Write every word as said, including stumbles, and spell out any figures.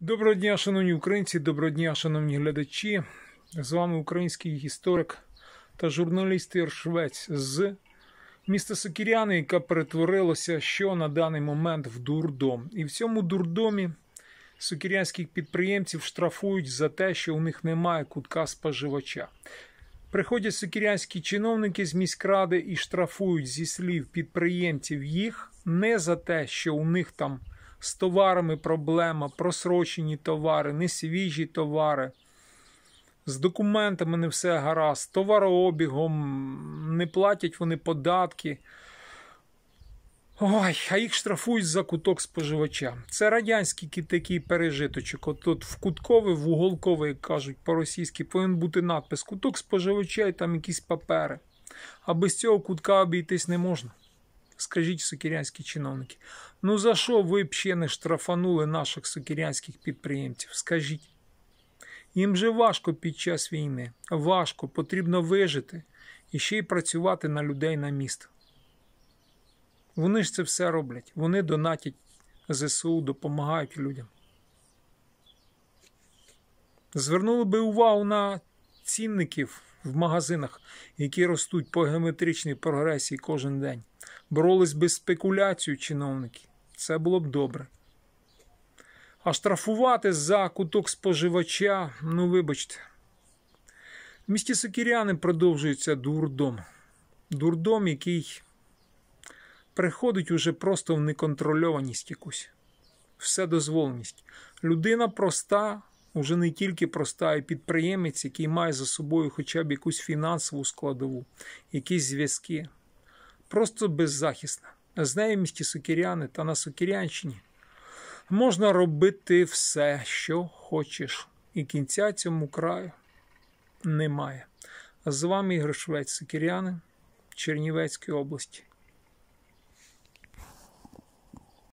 Доброго дня, шановні українці, доброго дня, шановні глядачі. З вами український історик та журналіст Ігор Швець з міста Сокиряни, яке перетворилося що на даний момент в дурдом. І в цьому дурдомі сокирянських підприємців штрафують за те, що у них немає кутка споживача. Приходять сокирянські чиновники з міськради і штрафують зі слів підприємців їх не за те, що у них там з товарами проблема, просрочені товари, несвіжі товари, з документами не все гаразд, з товарообігом, не платять вони податки. Ой, а їх штрафують за куток споживача. Це радянський такий пережиточок. От тут в кутковий, в уголковий, як кажуть по-російськи, повинен бути надпис «Куток споживача» і там якісь папери. А без цього кутка обійтись не можна. Скажіть, сокирянські чиновники, ну за що ви б ще не штрафанули наших сокирянських підприємців? Скажіть. Їм же важко під час війни. Важко, потрібно вижити і ще й працювати на людей на місто. Вони ж це все роблять. Вони донатять ЗСУ, допомагають людям. Звернули би увагу на цінників в магазинах, які ростуть по геометричній прогресії кожен день. Боролись би з спекуляцією чиновники. Це було б добре. А штрафувати за куток споживача, ну вибачте. В місті Сокиряни продовжується дурдом. Дурдом, який приходить уже просто в неконтрольованість якусь. Вседозволеність. Людина проста, уже не тільки проста, а й підприємець, який має за собою хоча б якусь фінансову складову, якісь зв'язки. Просто беззахисна. З нею в місті Сокиряни та на Сокирянщині можна робити все, що хочеш. І кінця цьому краю немає. А з вами Ігор Швець, Сокиряни, Чернівецької області.